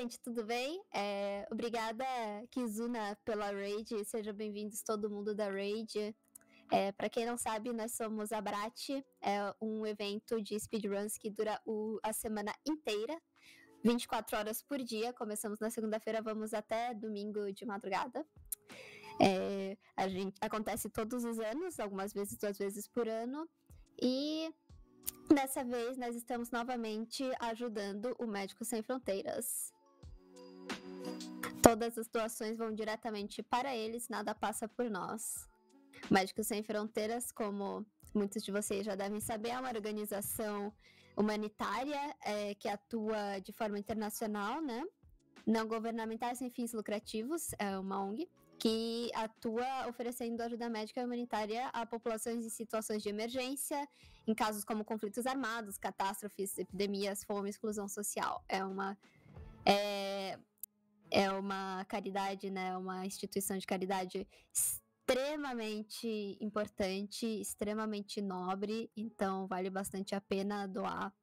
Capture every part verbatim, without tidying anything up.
gente, tudo bem? É, obrigada, Kizuna, pela raid. Sejam bem-vindos todo mundo da raid. É, para quem não sabe, nós somos a Brat, é um evento de speedruns que dura o, a semana inteira, vinte e quatro horas por dia. Começamos na segunda-feira, vamos até domingo de madrugada. É, a gente acontece todos os anos, algumas vezes, duas vezes por ano. E dessa vez nós estamos novamente ajudando o Médicos Sem Fronteiras. Todas as doações vão diretamente para eles, nada passa por nós. Médicos Sem Fronteiras, como muitos de vocês já devem saber, é uma organização humanitária é, que atua de forma internacional, né? Não governamental, sem fins lucrativos, é uma O N G, que atua oferecendo ajuda médica e humanitária a populações em situações de emergência, em casos como conflitos armados, catástrofes, epidemias, fome, exclusão social. É uma... É, é uma caridade, né? Uma instituição de caridade extremamente importante, extremamente nobre, então vale bastante a pena doar,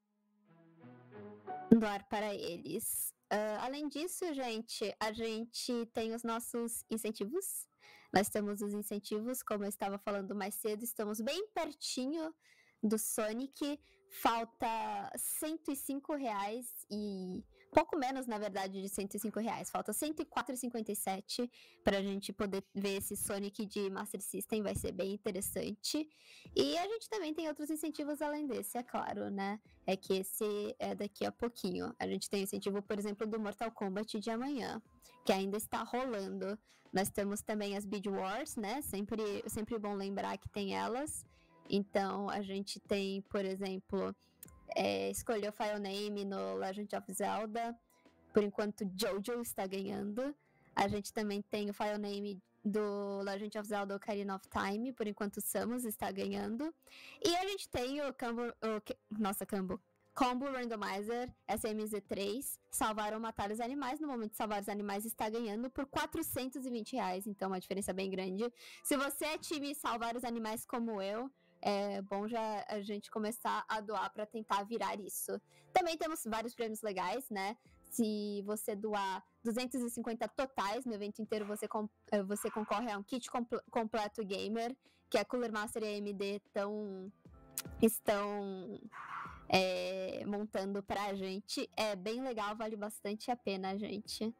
doar para eles. Uh, além disso, gente, a gente tem os nossos incentivos. Nós temos os incentivos, como eu estava falando mais cedo, estamos bem pertinho do Sonic. Falta cento e cinco reais e pouco menos, na verdade, de cento e cinco reais. Falta cento e quatro reais e cinquenta e sete centavos para a gente poder ver esse Sonic de Master System. Vai ser bem interessante. E a gente também tem outros incentivos além desse, é claro, né? É que esse é daqui a pouquinho. A gente tem o incentivo, por exemplo, do Mortal Kombat de amanhã, que ainda está rolando. Nós temos também as Bead Wars, né? Sempre, sempre bom lembrar que tem elas. Então, a gente tem, por exemplo, é, escolher o file name no Legend of Zelda. Por enquanto, Jojo está ganhando. A gente também tem o file name do Legend of Zelda Ocarina of Time. Por enquanto, Samus está ganhando. E a gente tem o Combo... O, nossa, Combo. Combo Randomizer S M Z três. Salvar ou matar os animais. No momento, salvar os animais está ganhando por quatrocentos e vinte reais. Então, uma diferença bem grande. Se você é time salvar os animais como eu, é bom já a gente começar a doar para tentar virar isso. Também temos vários prêmios legais, né? Se você doar duzentos e cinquenta totais no evento inteiro, você, com, você concorre a um kit compl- completo gamer, que a Cooler Master e a A M D tão, estão é, montando pra gente. É bem legal, vale bastante a pena, gente.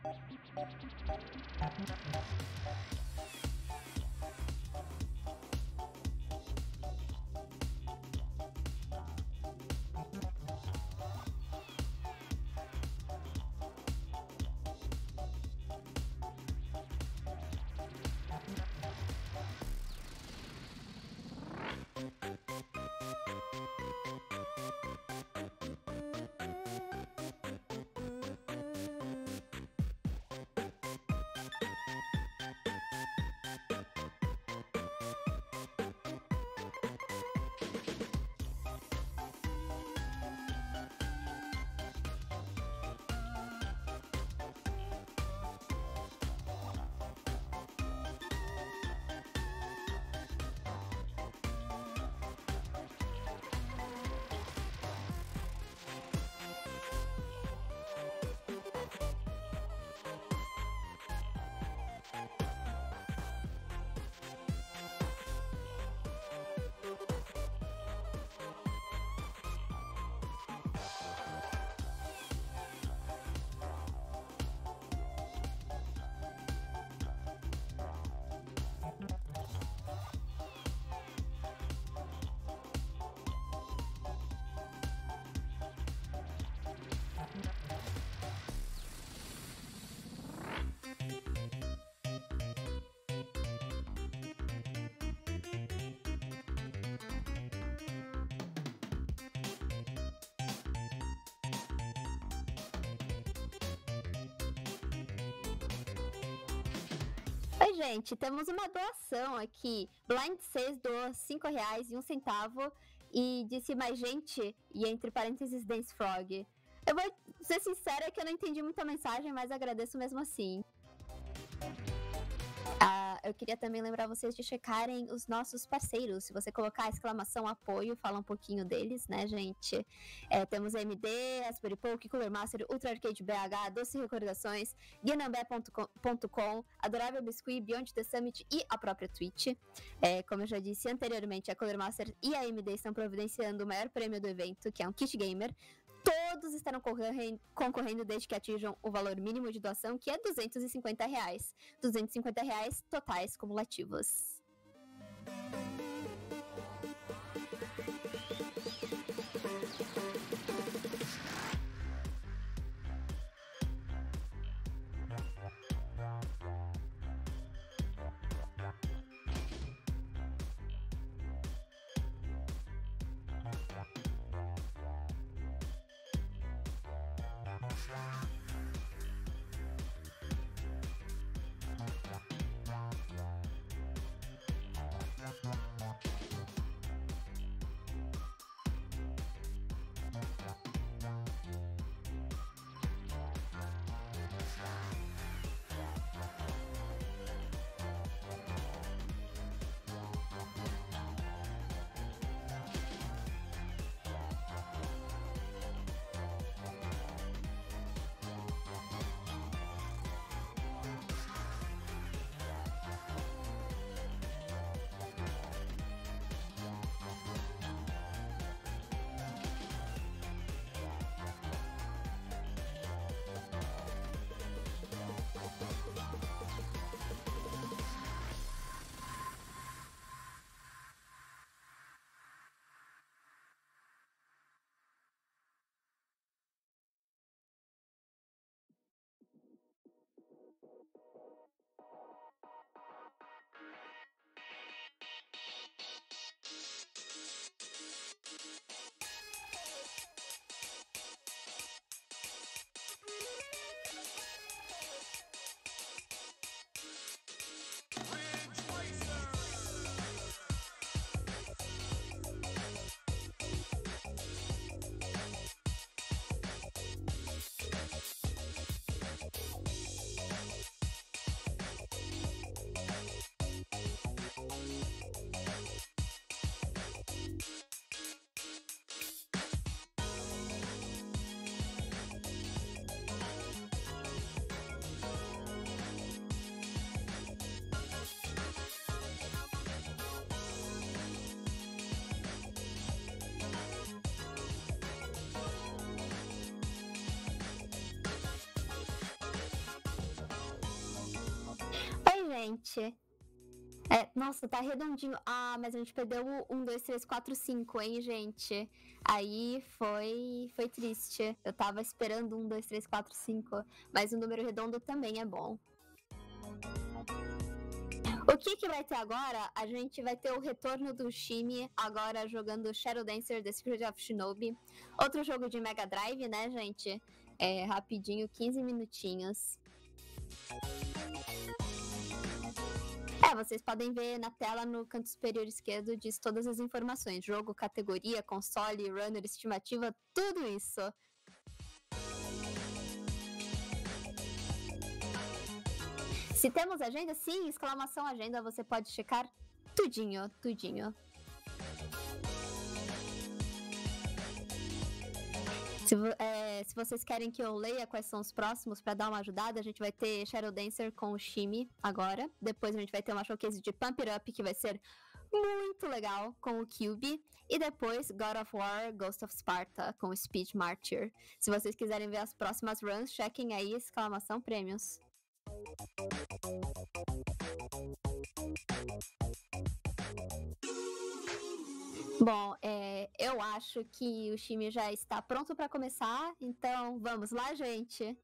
Oi, gente, temos uma doação aqui. Blind seis doou cinco reais e um centavo e disse mais gente e entre parênteses Dance Frog. Eu vou ser sincera que eu não entendi muita mensagem, mas agradeço mesmo assim. Ah, eu queria também lembrar vocês de checarem os nossos parceiros. Se você colocar a exclamação apoio, fala um pouquinho deles, né, gente? É, temos a M D, Raspberry Pi, Cooler Master, Ultra Arcade B H, Doce Recordações, guinambé ponto com, Adorável Biscuit, Beyond the Summit e a própria Twitch. É, como eu já disse anteriormente, a Cooler Master e a M D estão providenciando o maior prêmio do evento, que é um kit gamer. Todos estarão concorrendo desde que atinjam o valor mínimo de doação, que é duzentos e cinquenta reais. duzentos e cinquenta reais totais cumulativos. gente. É, nossa, tá redondinho. Ah, mas a gente perdeu o um, dois, três, quatro, cinco, hein, gente? Aí foi, foi triste. Eu tava esperando um, dois, três, quatro, cinco. Mas o número redondo também é bom. O que que vai ter agora? A gente vai ter o retorno do Shimi, agora jogando Shadow Dancer The Secret of Shinobi. Outro jogo de Mega Drive, né, gente? É, rapidinho, quinze minutinhos. É, vocês podem ver na tela no canto superior esquerdo, diz todas as informações. Jogo, categoria, console, runner, estimativa, tudo isso. Se temos agenda, sim, exclamação agenda, você pode checar tudinho, tudinho. Se, é, se vocês querem que eu leia quais são os próximos para dar uma ajudada, a gente vai ter Shadow Dancer com o Shimi agora. Depois a gente vai ter uma showcase de Pump It Up, que vai ser muito legal, com o Cube. E depois God of War, Ghost of Sparta, com o Speed Martyr. Se vocês quiserem ver as próximas runs, chequem aí, exclamação prêmios. Bom, é, eu acho que o time já está pronto para começar, então vamos lá, gente!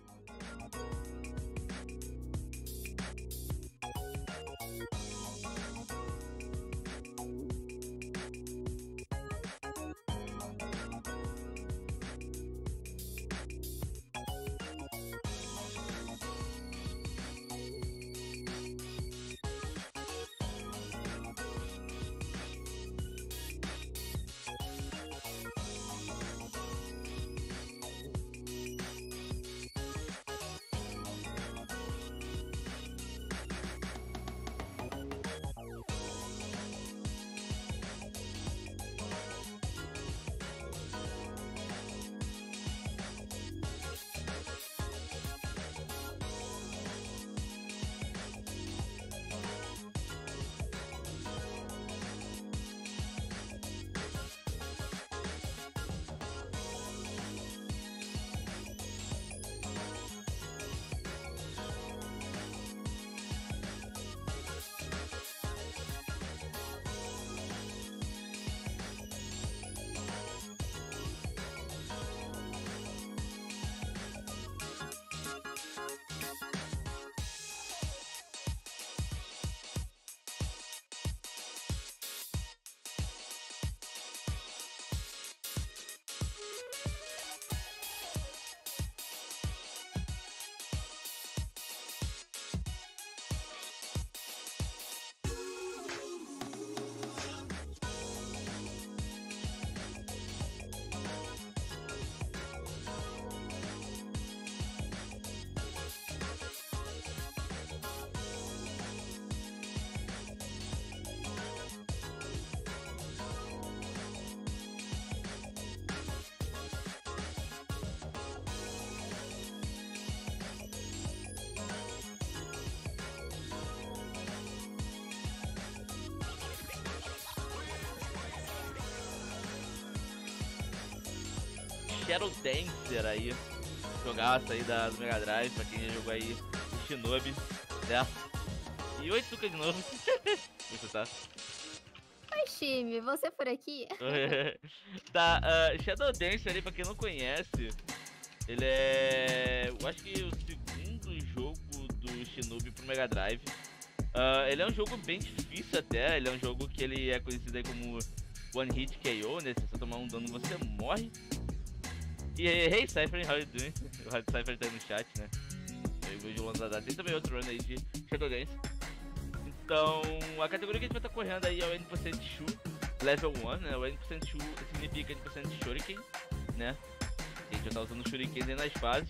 Shadow Dancer aí, jogaço aí da, do Mega Drive, pra quem já jogou aí o Shinobi, certo? E oi, Tuca de novo. Como tá? Oi, Shimi, você por aqui? Tá, uh, Shadow Dancer aí, pra quem não conhece, ele é, eu acho que o segundo jogo do Shinobi pro Mega Drive. Uh, ele é um jogo bem difícil até, ele é um jogo que ele é conhecido aí como One Hit K O, né? Se você tomar um dano você morre. E hey Cypher, how you doing? O Cypher tá aí no chat, né? Eu vejo o Lanzadar. Tem também outro run aí de Shadow Dance. Então, a categoria que a gente vai estar correndo aí é o N por cento Shu Level um, né? O N por cento Shu significa N por cento Shuriken, né? A gente já tá usando Shuriken aí nas fases.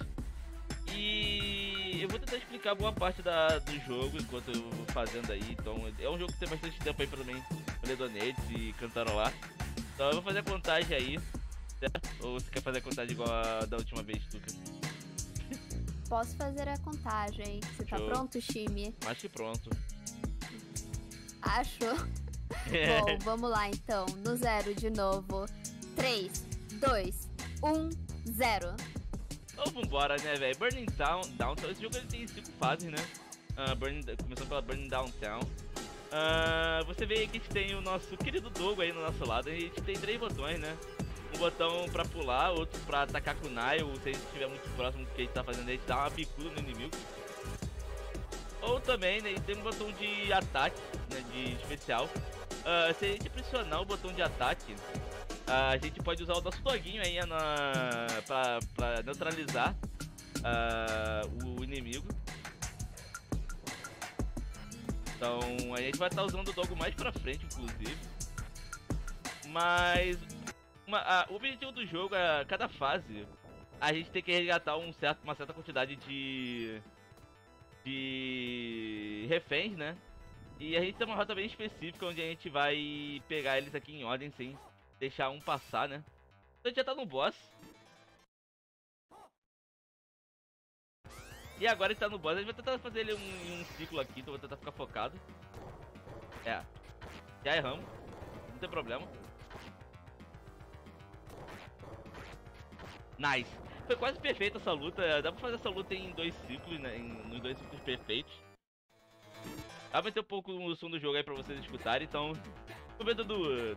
E eu vou tentar explicar boa parte da, do jogo enquanto eu vou fazendo aí. Então, é um jogo que tem bastante tempo aí pra mim ler donates e cantarolar. Então eu vou fazer a contagem aí. Ou você quer fazer a contagem igual a da última vez, Tuca? Posso fazer a contagem. Você tá Show. pronto, Shimi? Acho que pronto. Acho. Bom, vamos lá então. No zero de novo. três, dois, um, zero. Então vambora, né, velho? Burning Down, Downtown, esse jogo ele tem cinco fases, né? uh, Burning, começando pela Burning Downtown. Uh, você vê aí que a gente tem o nosso querido Dogo aí no nosso lado. A gente tem três botões, né? Um botão pra pular, outro pra atacar com o Nile, ou se a gente estiver muito próximo do que a gente tá fazendo, a gente dá uma bicuda no inimigo. Ou também, né, tem um botão de ataque, né, de especial. Uh, se a gente pressionar o botão de ataque, uh, a gente pode usar o nosso doguinho aí na, pra, pra neutralizar uh, o inimigo. Então a gente vai estar usando o dogo mais pra frente, inclusive. Mas uma, a, o objetivo do jogo é, cada fase, a gente tem que resgatar um certo, uma certa quantidade de, de reféns, né? E a gente tem uma rota bem específica onde a gente vai pegar eles aqui em ordem sem deixar um passar, né? Então a gente já tá no boss. E agora ele tá no boss, a gente vai tentar fazer ele um, um ciclo aqui, então eu vou tentar ficar focado. É, já erramos, não tem problema. Nice, foi quase perfeita essa luta, dá pra fazer essa luta em dois ciclos, né, em, nos dois ciclos perfeitos. Vai ter um pouco o som do jogo aí pra vocês escutarem, então... Comendo do...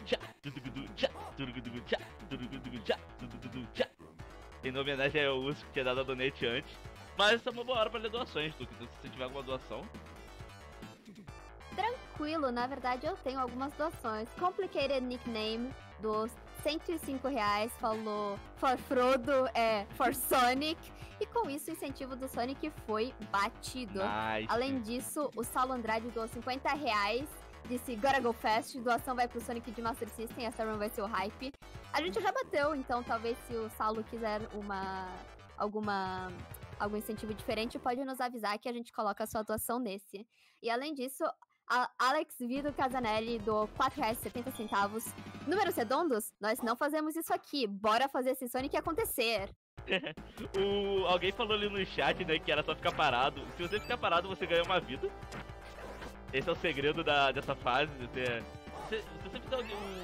Em homenagem ao urso que tinha dado a donate antes. Mas essa é uma boa hora pra ler doações, Tuque, então se você tiver alguma doação. Tranquilo, na verdade eu tenho algumas doações. Complicated Nickname, dos cento e cinco reais, falou for Frodo, é, for Sonic. E com isso o incentivo do Sonic foi batido. Nice. Além disso, o Saulo Andrade doou cinquenta reais. Disse, gotta go fast, doação vai pro Sonic de Master System, essa run vai ser o hype. A gente já bateu, então talvez se o Saulo quiser uma... alguma... algum incentivo diferente, pode nos avisar que a gente coloca a sua doação nesse. E além disso, a Alex Vido Casanelli doou quatro reais e setenta centavos. Números redondos? Nós não fazemos isso aqui, bora fazer esse Sonic acontecer. o... Alguém falou ali no chat, né, que era só ficar parado. Se você ficar parado, você ganha uma vida. Esse é o segredo da, dessa fase. Você, se, se você fizer o,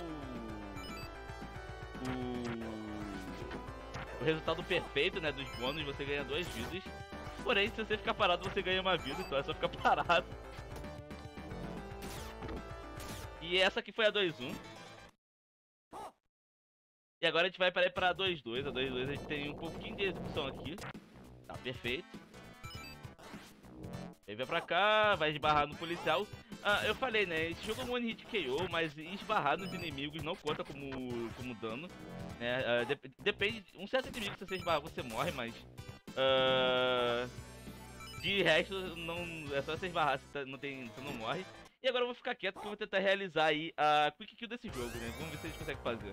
o, o resultado perfeito, né, dos bônus, você ganha duas vidas. Porém, se você ficar parado, você ganha uma vida, então é só ficar parado. E essa aqui foi a dois um. E agora a gente vai para para a dois dois. A dois dois a gente tem um pouquinho de execução aqui. Tá, perfeito. Ele vai pra cá, vai esbarrar no policial. Ah, eu falei, né? Esse jogo é um one hit K O, mas esbarrar nos inimigos não conta como, como dano. Né? Ah, de, depende. Um certo inimigo, se você esbarrar, você morre, mas. Uh, de resto, não, é só você esbarrar, você, não tem, você não morre. E agora eu vou ficar quieto porque eu vou tentar realizar aí a quick kill desse jogo, né? Vamos ver se a gente consegue fazer.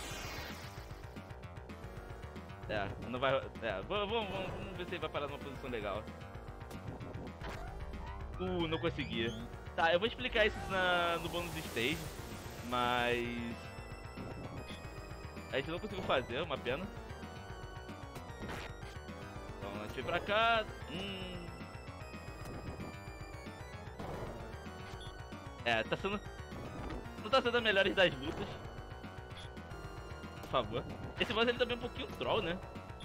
É, não vai. É, vamos, vamos, vamos ver se ele vai parar numa posição legal. Uh, não consegui. Tá, eu vou explicar isso na, no bônus stage, mas... a gente não conseguiu fazer, uma pena. Então, a gente veio pra cá... Hum... É, tá sendo... não tá sendo a melhor das lutas. Por favor. Esse boss ele também é um pouquinho troll, né?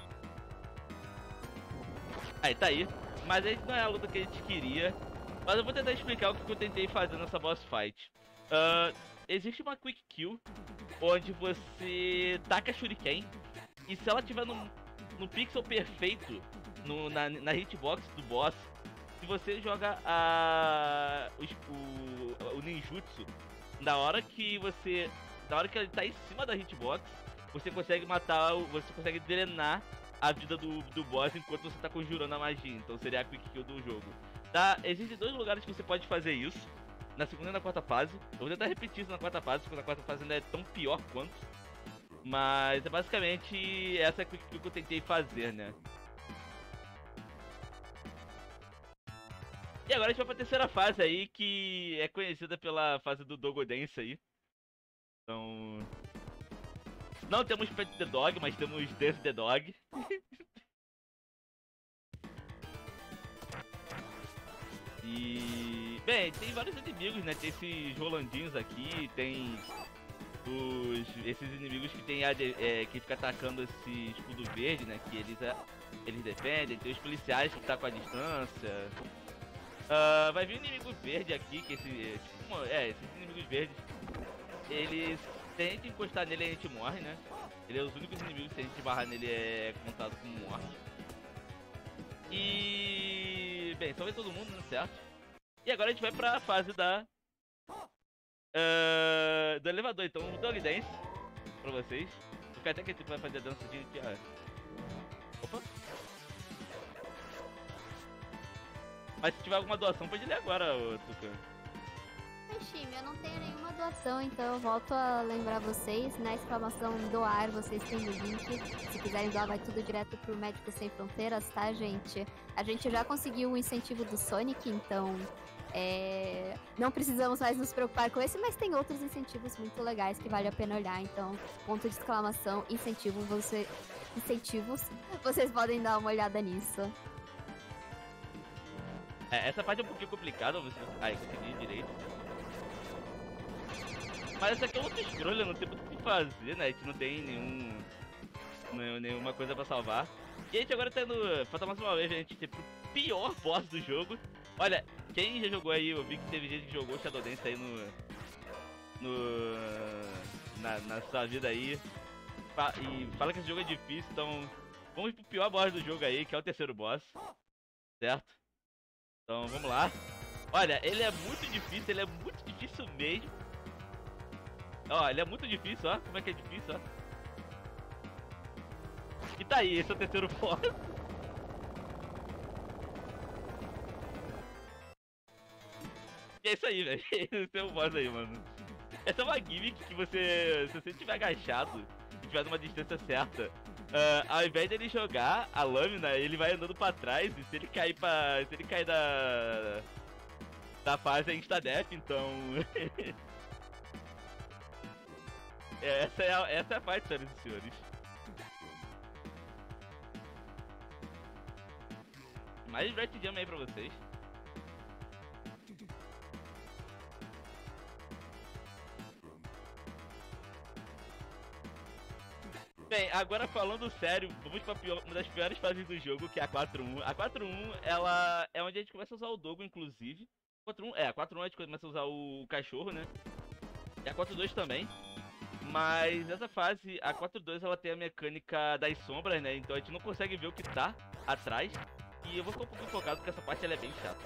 Aí, tá aí. Mas aí não é a luta que a gente queria. Mas eu vou tentar explicar o que eu tentei fazer nessa boss fight. Uh, existe uma quick kill onde você taca a shuriken e se ela estiver no, no pixel perfeito, no, na, na hitbox do boss, se você joga a, o, o ninjutsu, na hora que você, na hora que ele tá em cima da hitbox, você consegue matar, você consegue drenar a vida do, do boss enquanto você tá conjurando a magia. Então seria a quick kill do jogo. Tá, existem dois lugares que você pode fazer isso, na segunda e na quarta fase. Eu vou tentar repetir isso na quarta fase, porque na quarta fase ainda é tão pior quanto. Mas é basicamente essa que eu tentei fazer, né? E agora a gente vai pra terceira fase aí, que é conhecida pela fase do Dogo Dance aí. Então... não temos Pet the Dog, mas temos Dance the Dog. E... bem, tem vários inimigos, né? Tem esses Rolandinhos aqui, tem os... esses inimigos que tem a de... é, que fica atacando esse escudo verde, né? Que eles, é... eles defendem. Tem os policiais que tá com a distância. Uh, vai vir um inimigo verde aqui, que esse... Tipo, é, esses inimigos verdes, eles... Se a gente encostar nele, a gente morre, né? Ele é os únicos inimigos que se a gente barrar nele é contado como morte. E... Bem, salvei todo mundo, né? Certo? E agora a gente vai pra fase da... Uh, do elevador. Então, o Dog Dance pra vocês. Vou ficar até que a gente vai fazer a dança de... Ah. Opa! Mas se tiver alguma doação, pode ler agora, ô, Tuca. Time, eu não tenho nenhuma doação, então eu volto a lembrar vocês, na exclamação doar, vocês têm o link. Se quiserem doar, vai tudo direto pro Médicos Sem Fronteiras, tá, gente? A gente já conseguiu o incentivo do Sonic, então é... não precisamos mais nos preocupar com esse, mas tem outros incentivos muito legais que vale a pena olhar, então ponto de exclamação, incentivo, você... incentivos, vocês podem dar uma olhada nisso. É, essa parte é um pouquinho complicada, você... Ai, consegui direito. Mas essa aqui é outra escolha, não tem muito o que fazer, né? A gente não tem nenhum... nenhuma coisa pra salvar. E a gente agora tá indo... Falta mais uma vez a gente ter pro pior boss do jogo. Olha, quem já jogou aí, eu vi que teve gente que jogou Shadow Dance aí no... No... Na, na sua vida aí. E fala que esse jogo é difícil, então... Vamos pro pior boss do jogo aí, que é o terceiro boss. Certo? Então, vamos lá. Olha, ele é muito difícil, ele é muito difícil mesmo. Ó, ele é muito difícil, ó. Como é que é difícil, ó. E tá aí, esse é o terceiro boss. E é isso aí, velho. Esse é o boss aí, mano. Essa é uma gimmick que você... Se você estiver agachado e estiver numa distância certa, uh, ao invés dele jogar a lâmina, ele vai andando pra trás. E se ele cair pra... Se ele cair da... Da fase, é insta-death, então... Essa é, a, essa é a parte, senhoras e senhores. Mais Red Jam aí pra vocês. Bem, agora falando sério, vamos pra pior, uma das piores fases do jogo, que é a quatro um. A quatro um, ela é onde a gente começa a usar o Dogo, inclusive. quatro um, é, a quatro um a gente começa a usar o cachorro, né? E a quatro dois também. Mas essa fase, a quatro dois, ela tem a mecânica das sombras, né? Então a gente não consegue ver o que tá atrás. E eu vou ficar um pouco focado porque essa parte ela é bem chata.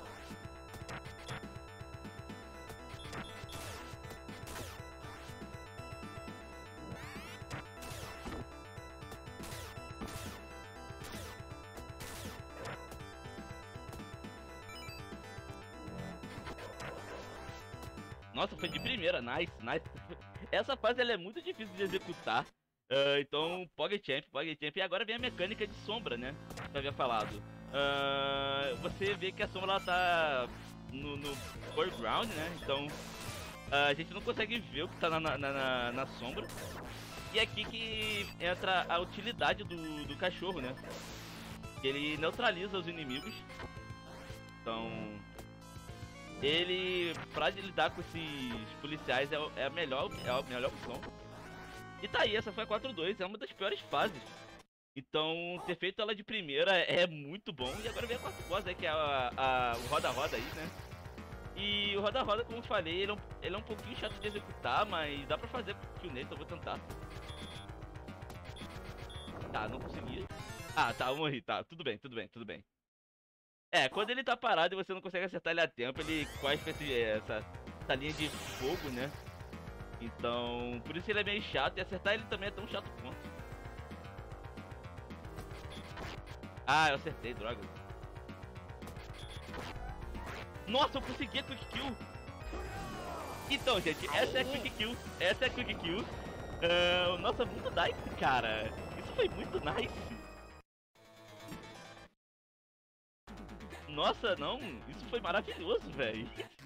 Nossa, foi de primeira, nice, nice. Essa fase ela é muito difícil de executar. Uh, então, Pocket Champ, Pocket Champ. E agora vem a mecânica de sombra, né? Que eu havia falado. Uh, você vê que a sombra ela tá no, no foreground, né? Então, uh, a gente não consegue ver o que tá na, na, na, na sombra. E é aqui que entra a utilidade do, do cachorro, né? Ele neutraliza os inimigos. Então... Ele, pra lidar com esses policiais, é, é, a melhor, é a melhor opção. E tá aí, essa foi a quatro dois, é uma das piores fases. Então, ter feito ela de primeira é muito bom. E agora vem a quatro boss, né, que é a, a, o roda-roda aí, né? E o roda-roda, como eu falei, ele é, um, ele é um pouquinho chato de executar, mas dá pra fazer com o nele, então eu vou tentar. Tá, não consegui. Ah, tá, eu morri, tá, tudo bem, tudo bem, tudo bem. É, quando ele tá parado e você não consegue acertar ele a tempo, ele cospe essa, essa linha de fogo, né? Então, por isso ele é meio chato, e acertar ele também é tão chato quanto. Ah, eu acertei, droga. Nossa, eu consegui a Quick Kill. Então, gente, essa é a Quick Kill. Essa é a Quick Kill. Uh, nossa, muito nice, cara. Isso foi muito nice. Nossa, não, isso foi maravilhoso, velho.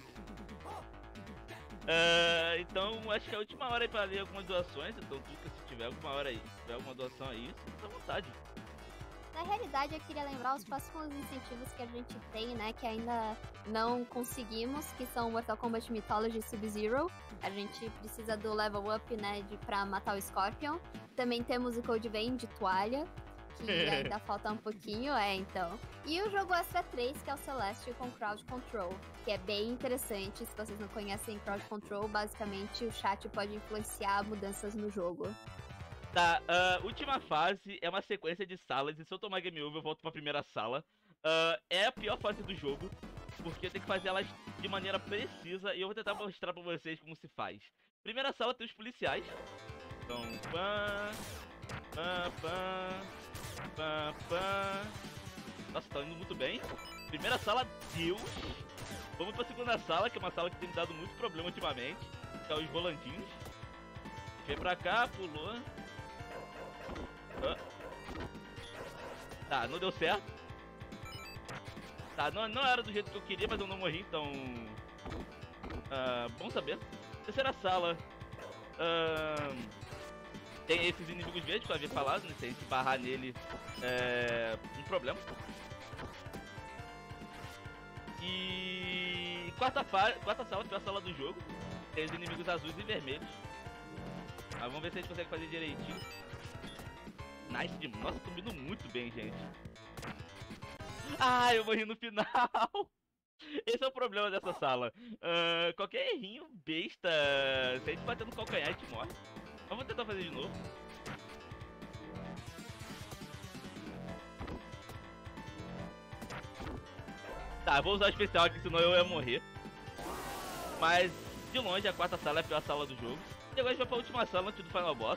uh, Então, acho que é a última hora aí pra ler algumas doações. Então, Tuca, se tiver alguma hora aí, se tiver alguma doação aí, fica à vontade. Na realidade, eu queria lembrar os próximos incentivos que a gente tem, né, que ainda não conseguimos, que são Mortal Kombat Mythology Sub-Zero. A gente precisa do level up, né, de, pra matar o Scorpion. Também temos o Code Vein de toalha. que ainda falta um pouquinho, é, então. E o jogo Extra três, que é o Celeste com Crowd Control, que é bem interessante. Se vocês não conhecem Crowd Control, basicamente o chat pode influenciar mudanças no jogo. Tá, uh, última fase é uma sequência de salas, e se eu tomar game over, eu volto pra primeira sala. Uh, é a pior fase do jogo, porque tem que fazer elas de maneira precisa, e eu vou tentar mostrar pra vocês como se faz. Primeira sala tem os policiais. Então, pã, pã, pã, pã, pã. Nossa, tá indo muito bem. Primeira sala, Deus. Vamos pra segunda sala, que é uma sala que tem me dado muito problema ultimamente. Que é os Rolandinhos. Vem pra cá, pulou. Ah. Tá, não deu certo. Tá, não, não era do jeito que eu queria, mas eu não morri, então... Uh, bom saber. Terceira sala. Uh, tem esses inimigos verdes que eu havia falado, né? Se a gente barrar nele, é um problema. E... Quarta, quarta sala, que é a sala do jogo. Tem os inimigos azuis e vermelhos. Mas vamos ver se a gente consegue fazer direitinho. Nice demais. Nossa, tô indo muito bem, gente. Ah, eu morri no final. Esse é o problema dessa sala. Uh, qualquer errinho besta, se a gente bater no calcanhar, a gente morre. Mas vamos tentar fazer de novo. Tá, vou usar o especial aqui, senão eu ia morrer. Mas, de longe, a quarta sala é a pior sala do jogo. E agora a gente vai pra última sala antes do Final Boss.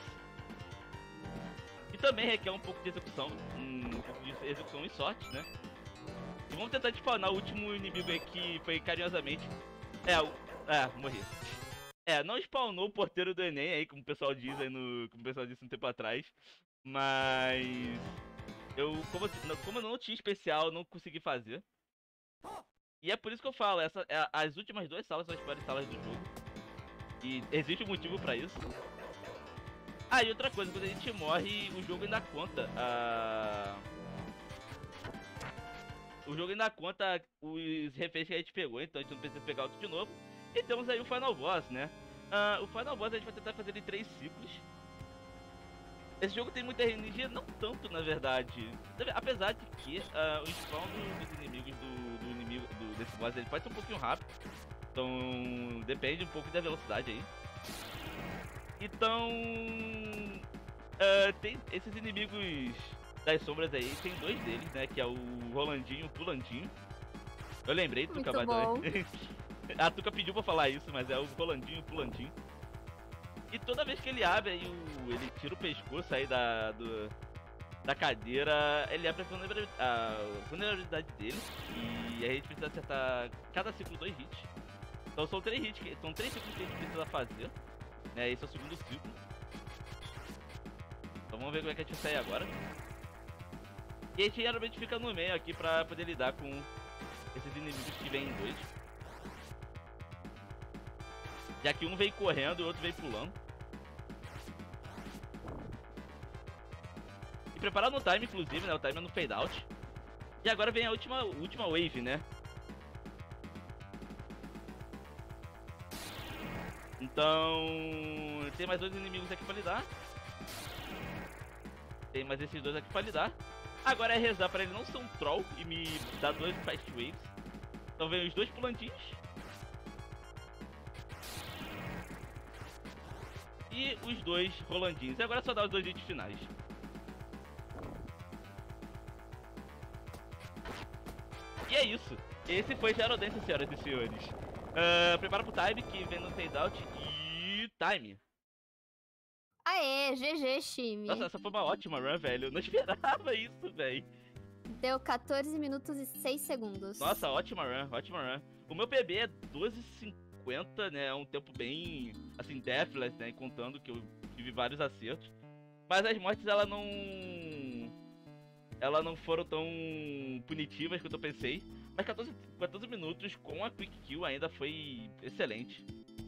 E também requer um pouco de execução. Um pouco de execução e sorte, né? E vamos tentar spawnar o último inimigo aí que foi carinhosamente... É, o... É, morri. É, não spawnou o porteiro do Enem aí, como o pessoal diz aí no... Como o pessoal disse um tempo atrás. Mas... Eu, como, como eu não tinha especial, não consegui fazer. E é por isso que eu falo, essa, as últimas duas salas são as piores salas do jogo. E existe um motivo pra isso. Ah, e outra coisa, quando a gente morre, o jogo ainda conta a... O jogo ainda conta os reféns que a gente pegou, então a gente não precisa pegar outro de novo. E temos aí o Final Boss, né? Uh, o Final Boss a gente vai tentar fazer em três ciclos. Esse jogo tem muita energia, não tanto na verdade. Apesar de que uh, o spawn do, dos inimigos do, do inimigo do, desse boss ele pode ser um pouquinho rápido. Então depende um pouco da velocidade aí. Então uh, tem esses inimigos das sombras aí, tem dois deles, né? Que é o Rolandinho e o Pulandinho. Eu lembrei, Tuca, Muito bom. A Tuca pediu pra falar isso, mas é o Rolandinho e o Pulandinho. E toda vez que ele abre aí, o, ele tira o pescoço aí da, do, da cadeira, ele abre a vulnerabilidade, a vulnerabilidade dele. E a gente precisa acertar cada ciclo dois hits. Então são três hits, que, são três ciclos que a gente precisa fazer. Né? Esse é o segundo ciclo. Então vamos ver como é que a gente sai agora. E a gente geralmente fica no meio aqui pra poder lidar com esses inimigos que vêm em dois. Já que um vem correndo e o outro vem pulando. E preparado no time, inclusive, né? O time é no fade out. E agora vem a última, última wave, né? Então... Tem mais dois inimigos aqui pra lidar. Tem mais esses dois aqui pra lidar. Agora é rezar pra ele não ser um troll e me dar dois fast waves. Então vem os dois pulandinhos. E os dois rolandinhos. E agora é só dar os dois hits finais. E é isso. Esse foi Shadow Dance, senhoras e senhores. Uh, prepara pro time que vem no fade out e time. Aê, G G, time. Nossa, essa foi uma ótima run, velho. Eu não esperava isso, velho. Deu quatorze minutos e seis segundos. Nossa, ótima run, ótima run. O meu P B é doze e cinquenta, né? É um tempo bem, assim, deathless, né? Contando que eu tive vários acertos. Mas as mortes, ela não... Elas não foram tão punitivas quanto eu pensei. Mas quatorze, quatorze minutos com a Quick Kill ainda foi excelente.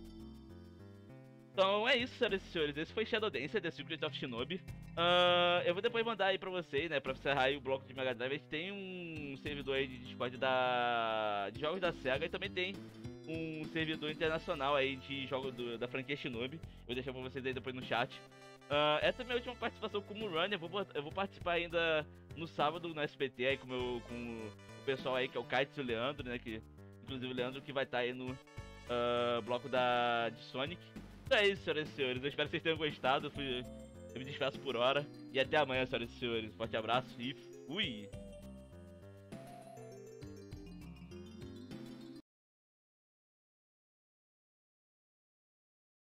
Então é isso, senhoras e senhores. Esse foi Shadow Dance, The Secret of Shinobi. Uh, eu vou depois mandar aí pra vocês, né? Pra encerrar aí o bloco de Mega Drive. A gente tem um servidor aí de Discord da... de jogos da SEGA. E também tem um servidor internacional aí de jogo do, da franquia Shinobi. Eu vou deixar pra vocês aí depois no chat. Uh, essa é a minha última participação como runner. Eu vou, eu vou participar ainda no sábado no S B T aí com, meu, com o pessoal aí que é o Kites e o Leandro, né? Que, inclusive o Leandro que vai estar aí no uh, bloco da, de Sonic. Então é isso, senhoras e senhores. Eu espero que vocês tenham gostado. Eu, fui, eu me despeço por hora. E até amanhã, senhoras e senhores. Forte abraço e fui!